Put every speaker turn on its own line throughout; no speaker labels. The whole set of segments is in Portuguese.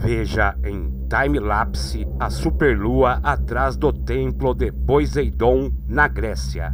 Veja em time-lapse a superlua atrás do templo de Poseidon, na Grécia.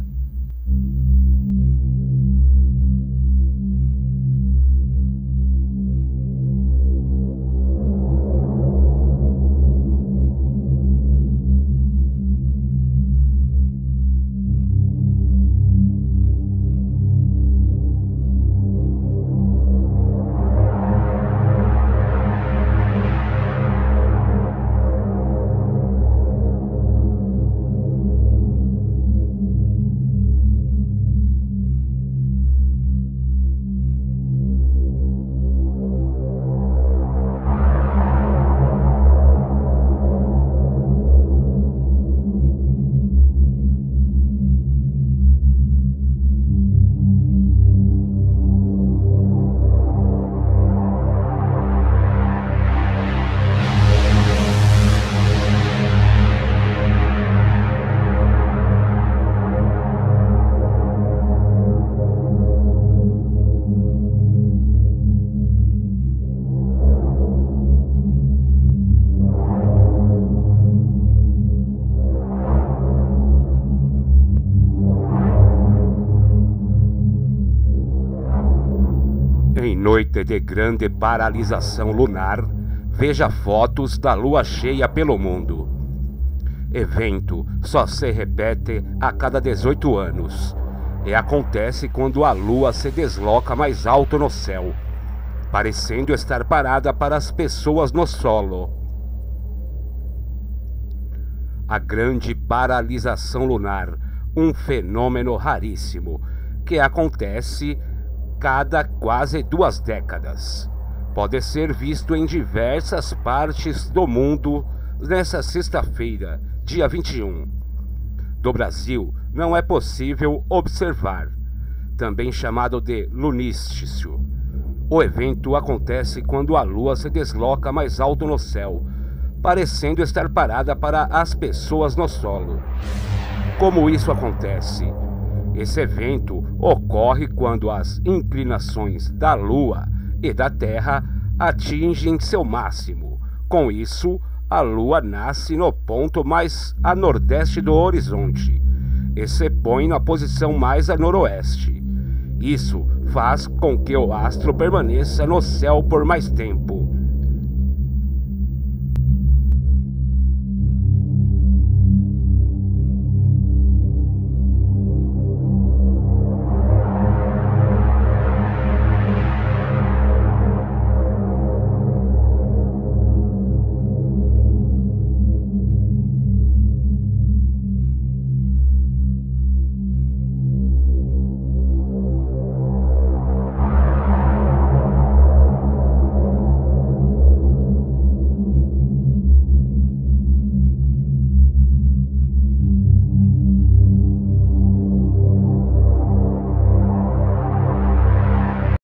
Em noite de grande paralisação lunar, veja fotos da lua cheia pelo mundo. Evento só se repete a cada 18 anos e acontece quando a lua se desloca mais alto no céu, parecendo estar parada para as pessoas no solo. A grande paralisação lunar, um fenômeno raríssimo que acontece cada quase 2 décadas. Pode ser visto em diversas partes do mundo nessa sexta-feira, dia 21. Do Brasil não é possível observar, também chamado de lunísticio. O evento acontece quando a lua se desloca mais alto no céu, parecendo estar parada para as pessoas no solo. Como isso acontece? Esse evento ocorre quando as inclinações da Lua e da Terra atingem seu máximo. Com isso, a Lua nasce no ponto mais a nordeste do horizonte e se põe na posição mais a noroeste. Isso faz com que o astro permaneça no céu por mais tempo.